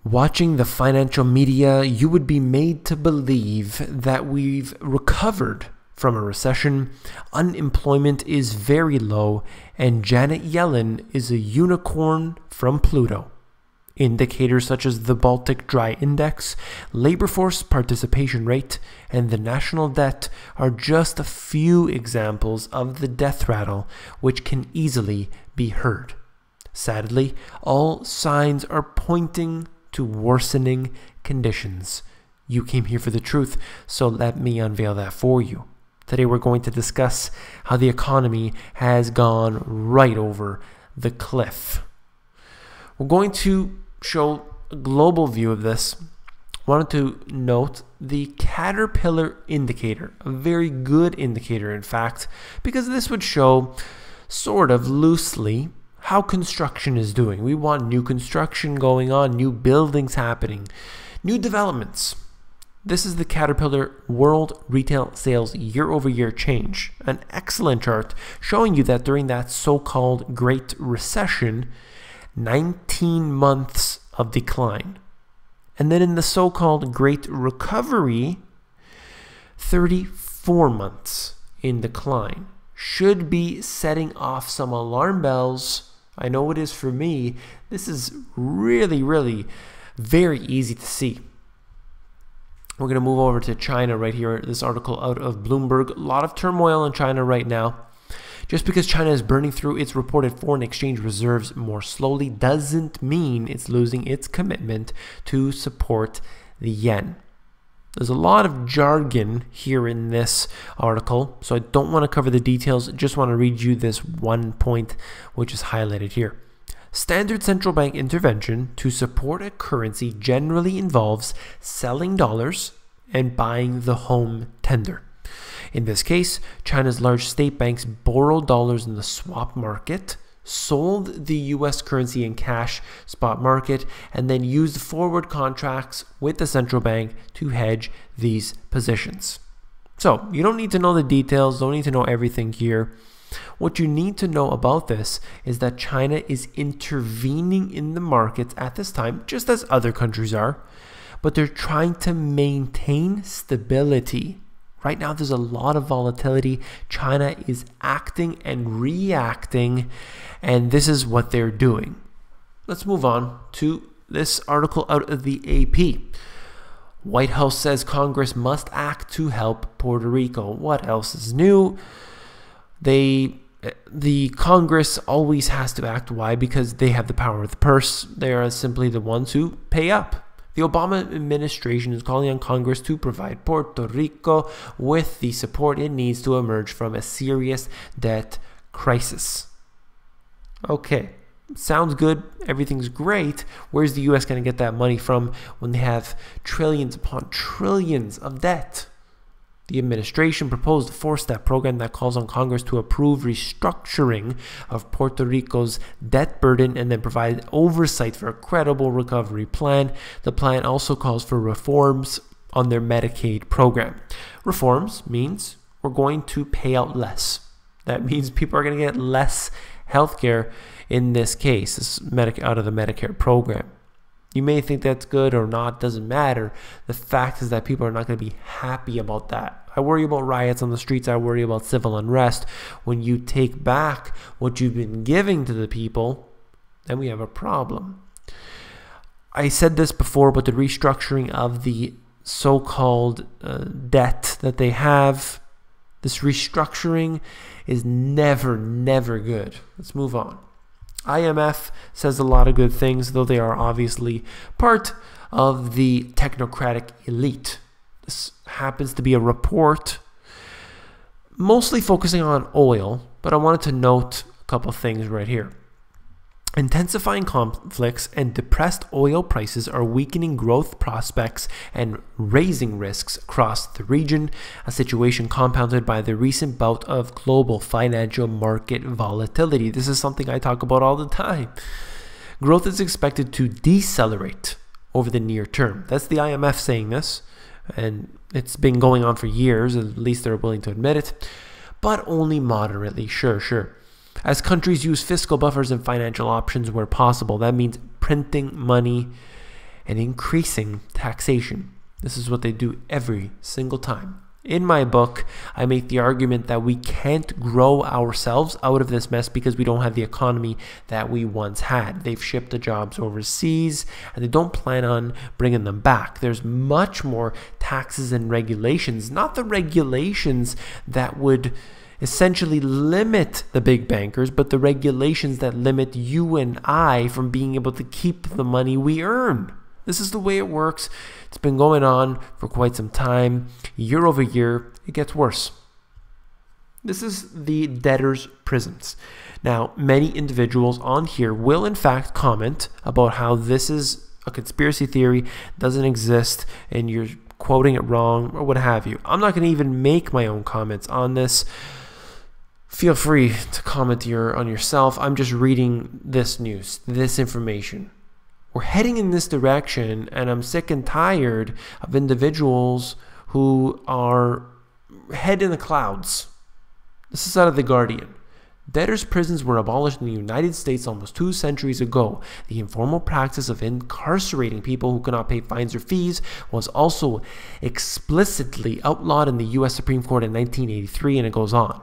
Watching the financial media, you would be made to believe that we've recovered from a recession, unemployment is very low, and Janet Yellen is a unicorn from Pluto. Indicators such as the Baltic Dry Index, labor force participation rate, and the national debt are just a few examples of the death rattle which can easily be heard. Sadly, all signs are pointing to worsening conditions. You came here for the truth, so let me unveil that for you. Today we're going to discuss how the economy has gone right over the cliff. We're going to show a global view of this. Wanted to note the Caterpillar indicator, a very good indicator in fact, because this would show sort of loosely how construction is doing. We want new construction going on, new buildings happening, new developments. This is the Caterpillar World Retail Sales year-over-year change, an excellent chart showing you that during that so-called Great Recession, 19 months of decline. And then in the so-called Great Recovery, 34 months in decline. Should be setting off some alarm bells. I know it is for me. This is really very easy to see. We're going to move over to China right here. This article out of Bloomberg. A lot of turmoil in China right now. Just because China is burning through its reported foreign exchange reserves more slowly doesn't mean it's losing its commitment to support the yen. There's a lot of jargon here in this article, so I don't want to cover the details. I just want to read you this one point which is highlighted here. Standard central bank intervention to support a currency generally involves selling dollars and buying the home tender. In this case, China's large state banks borrowed dollars in the swap market, sold the US currency in cash spot market, and then used forward contracts with the central bank to hedge these positions. So you don't need to know the details, don't need to know everything here. What you need to know about this is that China is intervening in the markets at this time, just as other countries are, but they're trying to maintain stability. Right now, there's a lot of volatility. China is acting and reacting, and this is what they're doing. Let's move on to this article out of the AP. White House says Congress must act to help Puerto Rico. What else is new? The Congress always has to act. Why? Because they have the power of the purse. They are simply the ones who pay up. The Obama administration is calling on Congress to provide Puerto Rico with the support it needs to emerge from a serious debt crisis. Okay, sounds good. Everything's great. Where's the U.S. going to get that money from when they have trillions upon trillions of debt? The administration proposed a four-step program that calls on Congress to approve restructuring of Puerto Rico's debt burden and then provide oversight for a credible recovery plan. The plan also calls for reforms on their Medicaid program. Reforms means we're going to pay out less. That means people are going to get less health care in this case, out of the Medicare program. You may think that's good or not, doesn't matter. The fact is that people are not going to be happy about that. I worry about riots on the streets. I worry about civil unrest. When you take back what you've been giving to the people, then we have a problem. I said this before, but the restructuring of the so-called debt that they have, this restructuring is never good. Let's move on. IMF says a lot of good things, though they are obviously part of the technocratic elite. This happens to be a report mostly focusing on oil, but I wanted to note a couple things right here. Intensifying conflicts and depressed oil prices are weakening growth prospects and raising risks across the region, a situation compounded by the recent bout of global financial market volatility. This is something I talk about all the time. Growth is expected to decelerate over the near term. That's the IMF saying this, and it's been going on for years, at least they're willing to admit it, but only moderately, sure. As countries use fiscal buffers and financial options where possible, that means printing money and increasing taxation. This is what they do every single time. In my book, I make the argument that we can't grow ourselves out of this mess because we don't have the economy that we once had. They've shipped the jobs overseas and they don't plan on bringing them back. There's much more taxes and regulations, not the regulations that would essentially limit the big bankers, but the regulations that limit you and I from being able to keep the money we earn. This is the way it works. It's been going on for quite some time. Year over year, it gets worse. This is the debtors' prisons. Now, many individuals on here will in fact comment about how this is a conspiracy theory, doesn't exist, and you're quoting it wrong, or what have you. I'm not going to even make my own comments on this. Feel free to comment on yourself. I'm just reading this news, this information. We're heading in this direction, and I'm sick and tired of individuals who are head in the clouds. This is out of The Guardian. Debtors' prisons were abolished in the United States almost 2 centuries ago. The informal practice of incarcerating people who cannot pay fines or fees was also explicitly outlawed in the U.S. Supreme Court in 1983, and it goes on.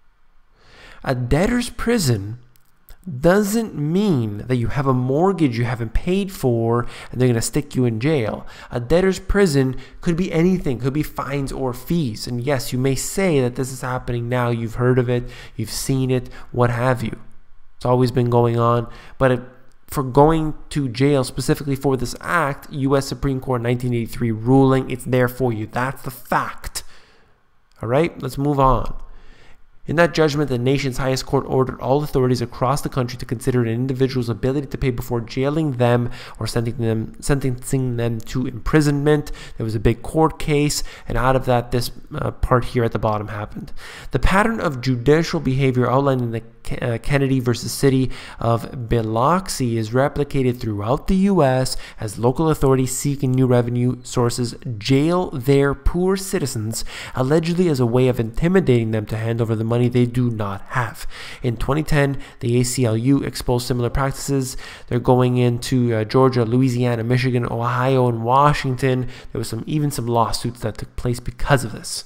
A debtor's prison doesn't mean that you have a mortgage you haven't paid for and they're going to stick you in jail. A debtor's prison could be anything, could be fines or fees. And yes, you may say that this is happening now, you've heard of it, you've seen it, what have you. It's always been going on. But for going to jail specifically for this act, U.S. Supreme Court 1983 ruling, it's there for you. That's the fact. All right, let's move on. In that judgment, the nation's highest court ordered all authorities across the country to consider an individual's ability to pay before jailing them or sentencing them to imprisonment. There was a big court case, and out of that, this part here at the bottom happened. The pattern of judicial behavior outlined in the Kennedy versus City of Biloxi is replicated throughout the U.S. as local authorities seeking new revenue sources jail their poor citizens, allegedly as a way of intimidating them to hand over the money they do not have. In 2010, the ACLU exposed similar practices. They're going into Georgia, Louisiana, Michigan, Ohio, and Washington. There was even some lawsuits that took place because of this.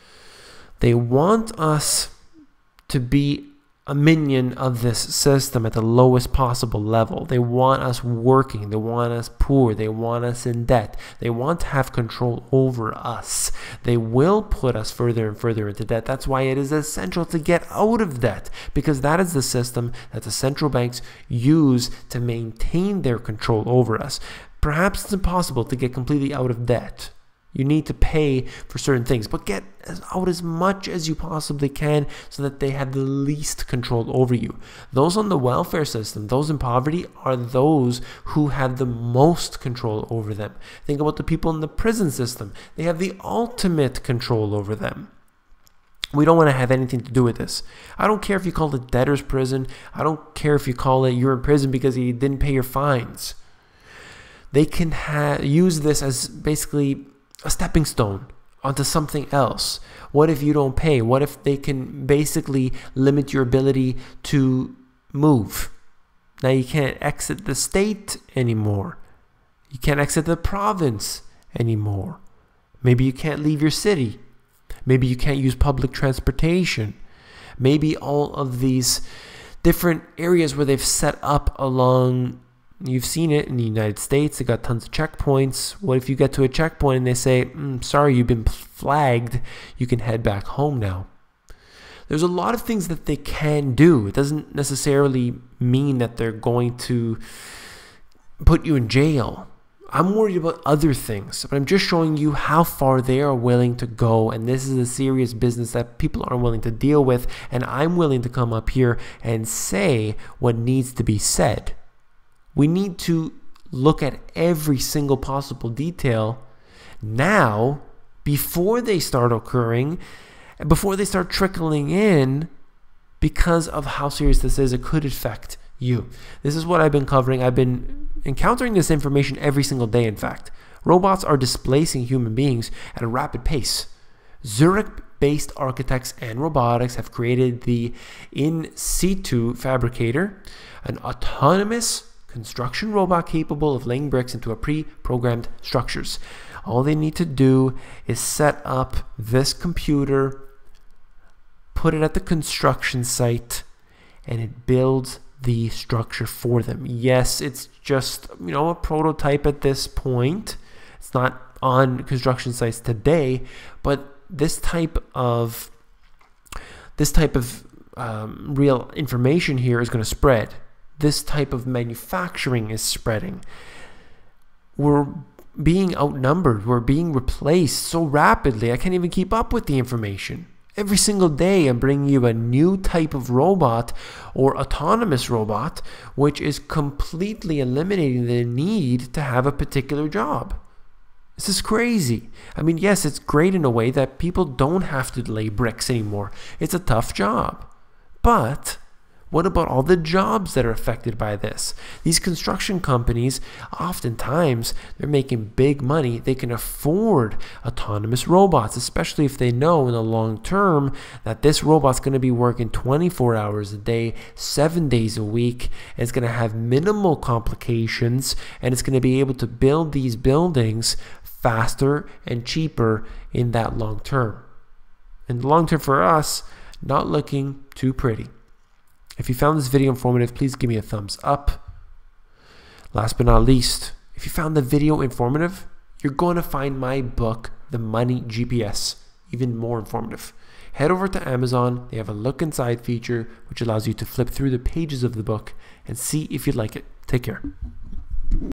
They want us to be a minion of this system at the lowest possible level. They want us working. They want us poor. They want us in debt. They want to have control over us. They will put us further and further into debt. That's why it is essential to get out of debt, because that is the system that the central banks use to maintain their control over us. Perhaps it's impossible to get completely out of debt. You need to pay for certain things, but get out as much as you possibly can so that they have the least control over you. Those on the welfare system, those in poverty, are those who have the most control over them. Think about the people in the prison system. They have the ultimate control over them. We don't want to have anything to do with this. I don't care if you call it debtor's prison. I don't care if you call it you're in prison because you didn't pay your fines. They can use this as basically a stepping stone onto something else. What if you don't pay? What if they can basically limit your ability to move? Now you can't exit the state anymore. You can't exit the province anymore. Maybe you can't leave your city. Maybe you can't use public transportation. Maybe all of these different areas where they've set up along. You've seen it in the United States. They got tons of checkpoints. What if you get to a checkpoint and they say, sorry, you've been flagged. You can head back home now. There's a lot of things that they can do. It doesn't necessarily mean that they're going to put you in jail. I'm worried about other things, but I'm just showing you how far they are willing to go. And this is a serious business that people aren't willing to deal with. And I'm willing to come up here and say what needs to be said. We need to look at every single possible detail now before they start occurring, before they start trickling in, because of how serious this is. It could affect you. This is what I've been covering. I've been encountering this information every single day, in fact. Robots are displacing human beings at a rapid pace. Zurich-based architects and robotics have created the In Situ Fabricator, an autonomous construction robot capable of laying bricks into a pre-programmed structures. All they need to do is set up this computer, put it at the construction site, and it builds the structure for them. Yes, it's just, a prototype at this point. It's not on construction sites today, but this type of real information here is going to spread. This type of manufacturing is spreading. We're being outnumbered. We're being replaced so rapidly. I can't even keep up with the information. Every single day, I'm bringing you a new type of robot or autonomous robot, which is completely eliminating the need to have a particular job. This is crazy. I mean, yes, it's great in a way that people don't have to lay bricks anymore. It's a tough job. But what about all the jobs that are affected by this? These construction companies, oftentimes, they're making big money. They can afford autonomous robots, especially if they know in the long term that this robot's going to be working 24 hours a day, 7 days a week, and it's going to have minimal complications, and it's going to be able to build these buildings faster and cheaper in that long term. In the long term for us, not looking too pretty. If you found this video informative, please give me a thumbs up. Last but not least, if you found the video informative, you're going to find my book, The Money GPS, even more informative. Head over to Amazon. They have a look inside feature, which allows you to flip through the pages of the book and see if you like it. Take care.